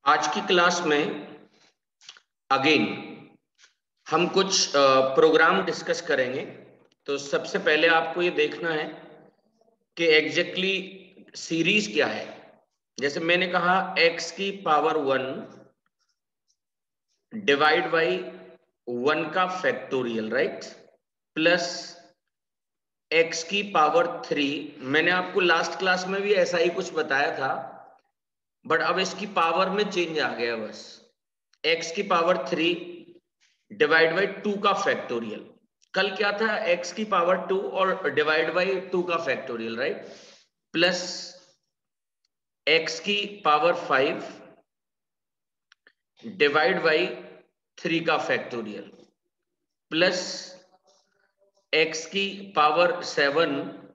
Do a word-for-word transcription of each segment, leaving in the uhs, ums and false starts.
आज की क्लास में अगेन हम कुछ प्रोग्राम डिस्कस करेंगे। तो सबसे पहले आपको ये देखना है कि एग्जैक्टली सीरीज क्या है। जैसे मैंने कहा x की power one divide by one का फैक्टोरियल, राइट, प्लस x की पावर थ्री। मैंने आपको लास्ट क्लास में भी ऐसा ही कुछ बताया था, बट अब इसकी पावर में चेंज आ गया। बस x की power three divide by two का फैक्टोरियल। कल क्या था, x की पावर टू और डिवाइड बाई टू का फैक्टोरियल, राइट, प्लस x की power five divide by three का फैक्टोरियल, प्लस x की पावर सेवन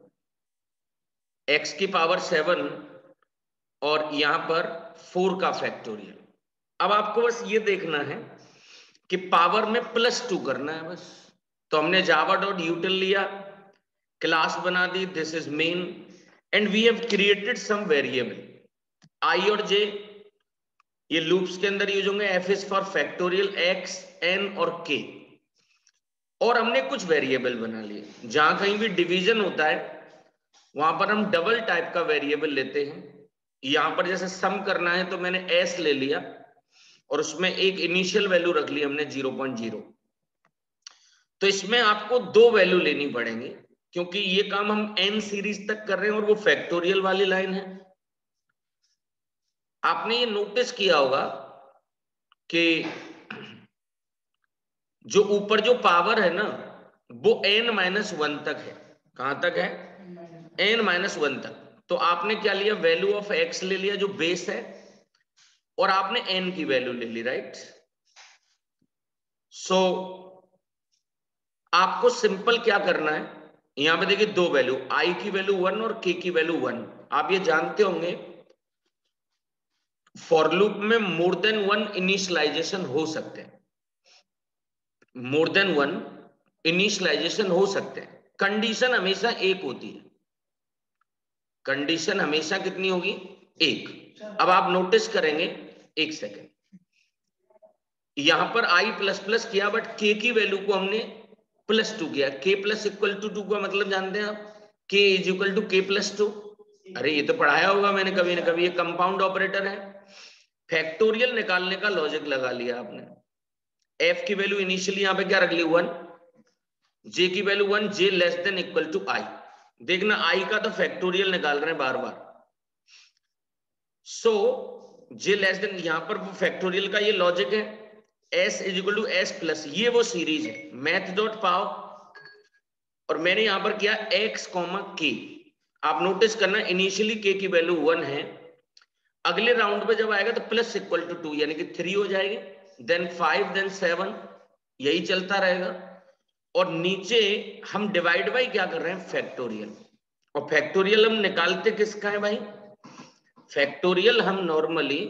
x की पावर सेवन और यहां पर फोर का फैक्टोरियल। अब आपको बस ये देखना है कि पावर में प्लस टू करना है बस। तो हमने जावा डॉट यूटिल लिया, क्लास बना दी, this is main, and we have created some variable I और जे। ये लूप्स के अंदर यूज होंगे। F is for factorial, X, N और के। और हमने कुछ वेरिएबल बना लिए। जहां कहीं भी डिवीजन होता है वहां पर हम डबल टाइप का वेरिएबल लेते हैं। यहां पर जैसे सम करना है तो मैंने एस ले लिया और उसमें एक इनिशियल वैल्यू रख ली हमने जीरो पॉइंट जीरो। तो इसमें आपको दो वैल्यू लेनी पड़ेंगी क्योंकि ये काम हम एन सीरीज तक कर रहे हैं और वो फैक्टोरियल वाली लाइन है। आपने ये नोटिस किया होगा कि जो ऊपर जो पावर है ना वो एन माइनस वन तक है। कहां तक है? एन माइनस वन तक। तो आपने क्या लिया, वैल्यू ऑफ एक्स ले लिया जो बेस है, और आपने एन की वैल्यू ले ली, राइट। सो आपको सिंपल क्या करना है, यहां पे देखिए दो वैल्यू, आई की वैल्यू वन और के की वैल्यू वन। आप ये जानते होंगे फॉर लूप में मोर देन वन इनिशियलाइजेशन हो सकते हैं। मोर देन वन इनिशियलाइजेशन हो सकते हैं। कंडीशन हमेशा एक होती है। कंडीशन हमेशा कितनी होगी? एक। अब आप नोटिस करेंगे, एक सेकेंड, यहां पर आई प्लस प्लस किया बट के की वैल्यू को हमने प्लस टू किया। के प्लस इक्वल टू टू का मतलब जानते हैं आप? K is equal to K plus two. अरे ये तो पढ़ाया होगा मैंने कभी ना कभी। ये कंपाउंड ऑपरेटर है। फैक्टोरियल निकालने का लॉजिक लगा लिया आपने। एफ की वैल्यू इनिशियली यहां पे क्या रख ली? वन। जे की value one, J less than equal to I. देखना आई का तो फैक्टोरियल निकाल रहे हैं बार बार। सो जे लेस देन, यहां पर फैक्टोरियल का ये लॉजिक है। S is equal to S plus, ये वो सीरीज है मैथ डॉट पाव, और मैंने यहां पर किया एक्स कॉमा के। आप नोटिस करना इनिशियली के की वैल्यू वन है। अगले राउंड पे जब आएगा तो प्लस इक्वल टू टू यानी कि थ्री हो जाएगी, देन फाइव, देन सेवन, यही चलता रहेगा। और नीचे हम डिवाइड बाई क्या कर रहे हैं? फैक्टोरियल। और फैक्टोरियल हम निकालते किसका है भाई? फैक्टोरियल हम नॉर्मली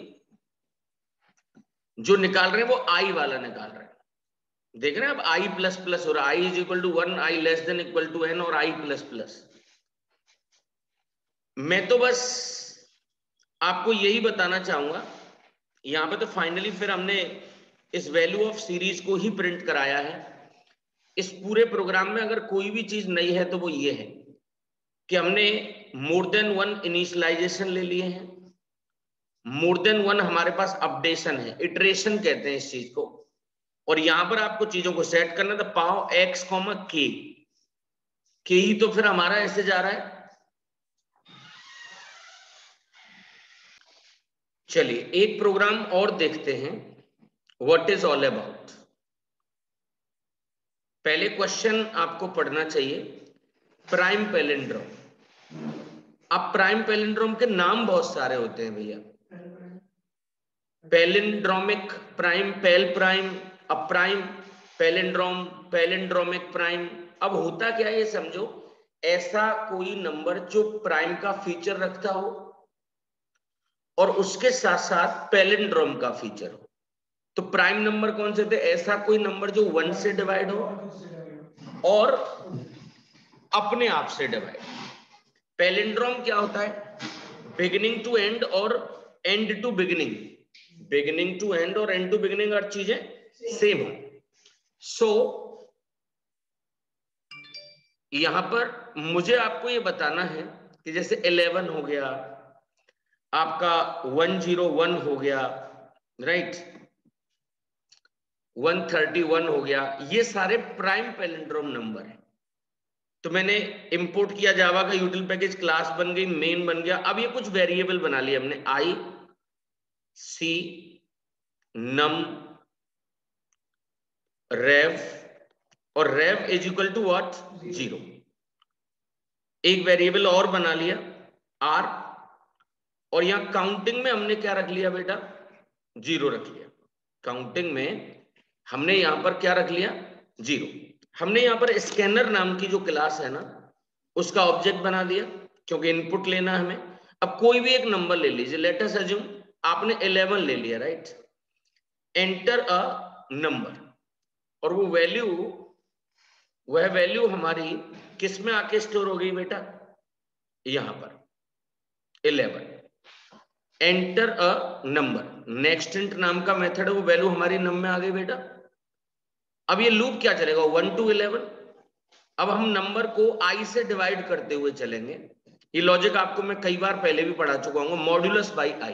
जो निकाल रहे हैं वो आई वाला निकाल रहे हैं। देख रहे हैं अब आई प्लस प्लस हो रहा है। I is equal to one, I less than equal to N और आई प्लस प्लस। मैं तो बस आपको यही बताना चाहूंगा। यहां पे तो फाइनली फिर हमने इस वैल्यू ऑफ सीरीज को ही प्रिंट कराया है। इस पूरे प्रोग्राम में अगर कोई भी चीज नई है तो वो ये है कि हमने मोर देन वन इनिशियलाइजेशन ले लिए हैं, मोर देन वन हमारे पास अपडेशन है, इटरेशन कहते हैं इस चीज को। और यहां पर आपको चीजों को सेट करना था। पाओ एक्स कॉमा के, के ही तो फिर हमारा ऐसे जा रहा है। चलिए एक प्रोग्राम और देखते हैं, व्हाट इज ऑल अबाउट। पहले क्वेश्चन आपको पढ़ना चाहिए, प्राइम पैलिंड्रोम। अब प्राइम पैलिंड्रोम के नाम बहुत सारे होते हैं भैया। पैलिंड्रोमिक प्राइम, पैल प्राइम, अब प्राइम, पैलिंड्रोम, पैलिंड्रोमिक प्राइम। अब होता क्या है ये समझो, ऐसा कोई नंबर जो प्राइम का फीचर रखता हो और उसके साथ साथ पैलिंड्रोम का फीचर हो। तो प्राइम नंबर कौन से थे? ऐसा कोई नंबर जो वन से डिवाइड हो और अपने आप से डिवाइड। पैलिंड्रोम क्या होता है? बिगिनिंग टू एंड और end to beginning beginning to end और एंड टू बिगिनिंग हर चीजें सेम हो। सो यहां पर मुझे आपको ये बताना है कि जैसे इलेवन हो गया आपका, वन जीरो वन हो गया, राइट, वन थर्टी वन हो गया, ये सारे प्राइम पैलिंड्रोम नंबर है। तो मैंने इंपोर्ट किया जावा का यूटिल पैकेज, क्लास बन गई, मेन बन गया। अब ये कुछ वेरिएबल बना लिया हमने, आई सी नम रेव, और rev is equal to what, zero. एक वेरिएबल और बना लिया आर, और यहां काउंटिंग में हमने क्या रख लिया बेटा, जीरो रख लिया। काउंटिंग में हमने यहां पर क्या रख लिया, जीरो। हमने यहां पर स्कैनर नाम की जो क्लास है ना, उसका ऑब्जेक्ट बना दिया, क्योंकि इनपुट लेना है हमें। अब कोई भी एक नंबर ले लीजिए, लेट अस अज्यूम आपने इलेवन ले लिया, राइट, एंटर अ नंबर, और वो वैल्यू वह वैल्यू हमारी किस में आके स्टोर हो गई बेटा, यहां पर eleven, enter a number, next int नाम का मेथड है, वो वैल्यू हमारी नम में आ गई बेटा। अब ये लूप क्या चलेगा, वन टू इलेवन। अब हम नंबर को आई से डिवाइड करते हुए चलेंगे। ये लॉजिक आपको मैं कई बार पहले भी पढ़ा चुका हूं, मॉड्यूलस बाई आई।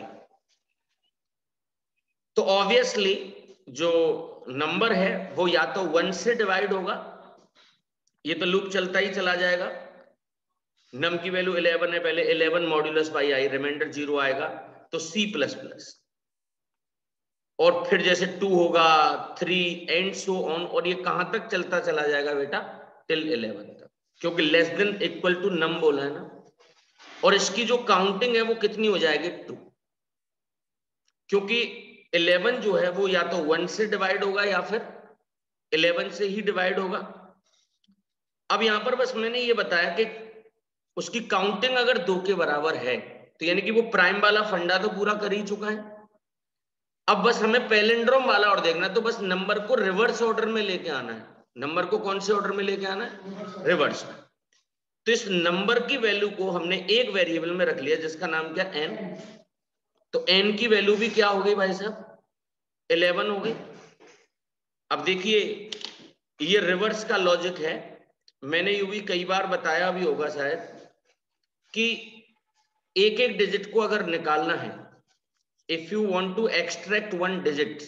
तो ऑब्वियसली जो नंबर है वो या तो वन से डिवाइड होगा, ये तो लूप चलता ही चला जाएगा। नम की वैल्यू इलेवन है, पहले eleven modulus by I, reminder zero आएगा, तो सी प्लस प्लस, और फिर जैसे टू होगा, थ्री, एंड सो ऑन, और ये कहां तक चलता चला जाएगा बेटा, टिल इलेवन तक, क्योंकि less than equal to num बोला है ना। और इसकी जो काउंटिंग है वो कितनी हो जाएगी, टू, क्योंकि इलेवन जो है वो या तो वन से डिवाइड होगा या फिर इलेवन से ही डिवाइड होगा। अब यहां पर बस मैंने ये बताया कि उसकी काउंटिंग अगर दो के बराबर है, तो यानी कि वो प्राइम वाला फंडा तो पूरा कर ही चुका है। अब बस हमें पैलिंड्रोम वाला और देखना है, तो बस नंबर को रिवर्स ऑर्डर में लेके आना है। नंबर को कौन से ऑर्डर में लेके आना है, रिवर्स में। तो इस नंबर की वैल्यू को हमने एक वेरिएबल में रख लिया जिसका नाम क्या, एन। तो एन की वैल्यू भी क्या हो गई भाई साहब, इलेवन हो गई। अब देखिए ये रिवर्स का लॉजिक है, मैंने यू भी कई बार बताया भी होगा शायद, कि एक एक डिजिट को अगर निकालना है, if you want to extract one digit,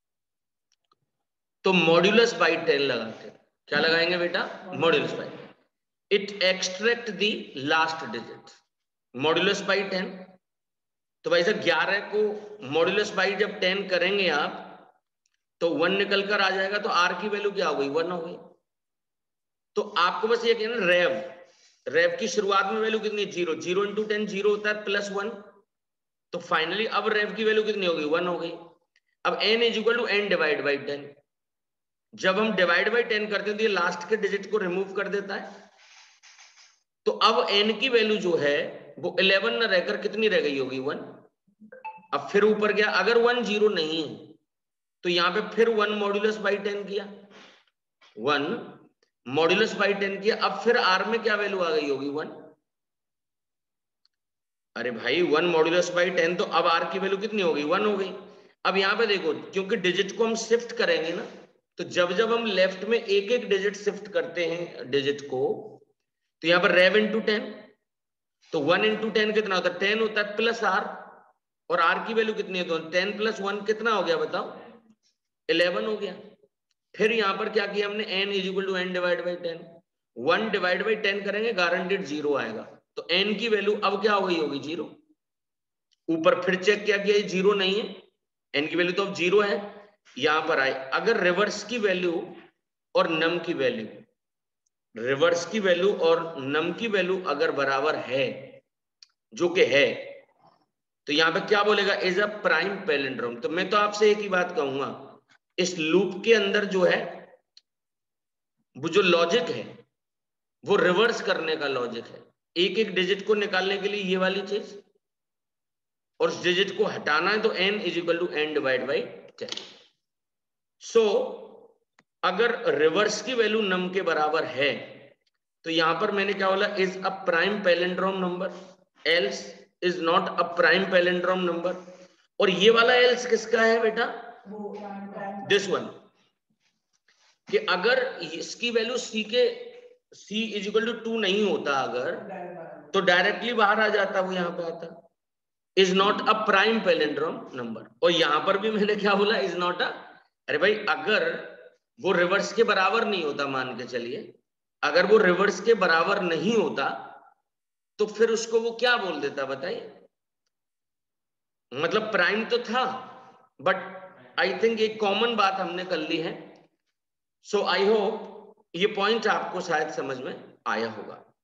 तो मॉड्यूलस बाई टेन लगाते हैं। क्या लगाएंगे बेटा, modulus by, it extract the last digit, modulus by ten. तो भाई साहब ग्यारह को मॉड्यूलस बाई जब टेन करेंगे आप, तो वन निकल कर आ जाएगा, तो आर की वैल्यू क्या हो गई, वन हो गई। तो आपको बस ये कहना, रेव रेव की शुरुआत में वैल्यू कितनी, zero, zero into ten zero होता है, प्लस वन, तो फाइनली अब रेव की वैल्यू कितनी होगी, वन हो गई। अब N is equal to N divide by ten. जब हम डिवाइड बाई टेन करते हैं तो ये लास्ट के डिजिट को रिमूव कर देता है, तो अब एन की वैल्यू जो है वो इलेवन न रहकर कितनी रह गई होगी, वन। अब फिर ऊपर गया, अगर वन जीरो नहीं है तो यहां पे फिर वन मॉड्यूलस बाई टेन किया, वन मॉड्यूलस बाई टेन किया, अब फिर आर में क्या वैल्यू आ गई होगी, वन। अरे भाई वन मॉड्यूलस बाई टेन, तो अब आर की वैल्यू कितनी हो गई, वन हो गई। अब यहां पे देखो, क्योंकि डिजिट को हम शिफ्ट करेंगे ना, तो जब जब हम लेफ्ट में एक एक डिजिट शिफ्ट करते हैं डिजिट को, तो यहां पर रेव इंटू टेन, तो वन इंटू टेन कितना होता है, टेन होता है, प्लस आर, और आर की वैल्यू कितनी है, तो टेन प्लस वन कितना हो गया बताओ, इलेवन हो गया। फिर यहां पर क्या किया हमने, N is equal to N divide by ten, one divide by ten करेंगे गारंटेड जीरो आएगा, तो एन की वैल्यू अब क्या हो गई होगी, जीरो। ऊपर फिर चेक किया गया जीरो नहीं है, एन की वैल्यू तो अब जीरो है। यहां पर आए, अगर रिवर्स की वैल्यू और नम की वैल्यू, रिवर्स की वैल्यू और नम की वैल्यू अगर बराबर है, जो कि है, तो यहां पे क्या बोलेगा, इज अ प्राइम पैलिंड्रोम। तो मैं तो आपसे एक ही बात कहूंगा, इस लूप के अंदर जो है वो जो लॉजिक है वो रिवर्स करने का लॉजिक है, एक एक डिजिट को निकालने के लिए ये वाली चीज, और उस डिजिट को हटाना है तो n is equal to N divide by ten. So अगर रिवर्स की वैल्यू नम के बराबर है, तो यहां पर मैंने क्या बोला, is a prime palindrome number, else is not a prime palindrome number. और ये वाला एल्स किसका है बेटा? दिस वन, कि अगर इसकी वैल्यू सी के C is equal to two नहीं होता अगर, तो डायरेक्टली बाहर आ जाता, वो यहां पे आता, is not a prime palindrome number. और यहां पर भी मैंने क्या बोला? इज नॉट अ, अरे भाई अगर वो रिवर्स के बराबर नहीं होता, मान के चलिए अगर वो रिवर्स के बराबर नहीं होता तो फिर उसको वो क्या बोल देता बताइए? मतलब प्राइम तो था, बट आई थिंक एक कॉमन बात हमने कर ली है। सो आई होप ये पॉइंट आपको शायद समझ में आया होगा।